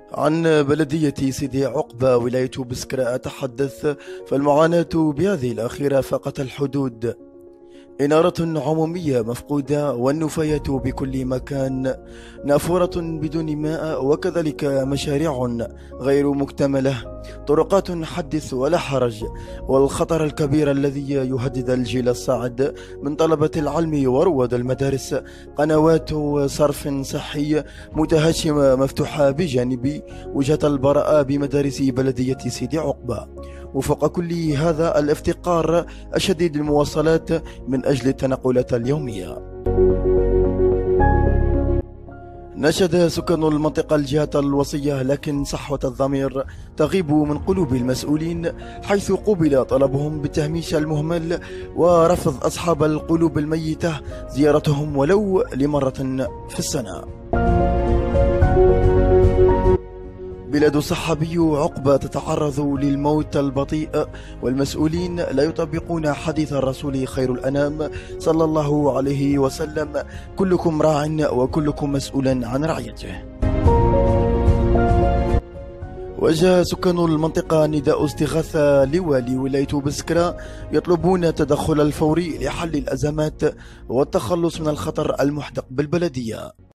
عن بلدية سيدي عقبة ولاية بسكرة أتحدث، فالمعاناة بهذه الأخيرة فاقت الحدود. إنارة عمومية مفقودة، والنفايات بكل مكان، نافورة بدون ماء، وكذلك مشاريع غير مكتملة، طرقات حدث ولا حرج، والخطر الكبير الذي يهدد الجيل الصاعد من طلبة العلم ورواد المدارس، قنوات صرف صحي متهشمة مفتوحة بجانب وجهة البراءة بمدارس بلدية سيدي عقبة. وفوق كل هذا الافتقار الشديد للمواصلات من أجل التنقلات اليومية. نشد سكان المنطقة الجهات الوصية، لكن صحوة الضمير تغيب من قلوب المسؤولين، حيث قُبل طلبهم بالتهميش المهمل ورفض أصحاب القلوب الميتة زيارتهم ولو لمرة في السنة. بلاد صحابي عقبة تتعرض للموت البطيء، والمسؤولين لا يطبقون حديث الرسول خير الأنام صلى الله عليه وسلم: كلكم راع وكلكم مسؤول عن رعيته. وجه سكان المنطقة نداء استغاثة لوالي ولاية بسكرة، يطلبون التدخل الفوري لحل الأزمات والتخلص من الخطر المحدق بالبلدية.